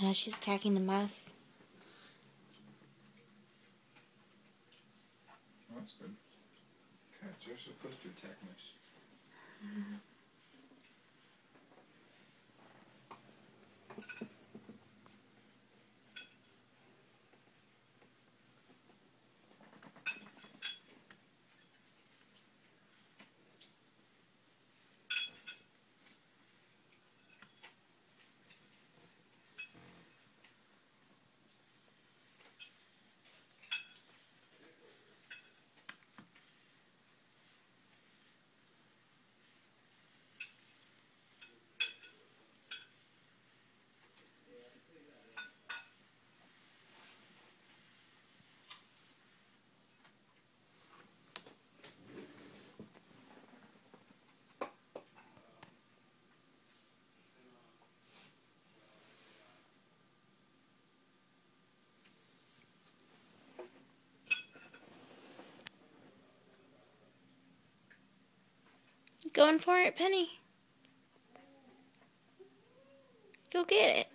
She's attacking the mouse. Oh, that's good. Cats are supposed to attack mice. Going for it, Penny. Go get it.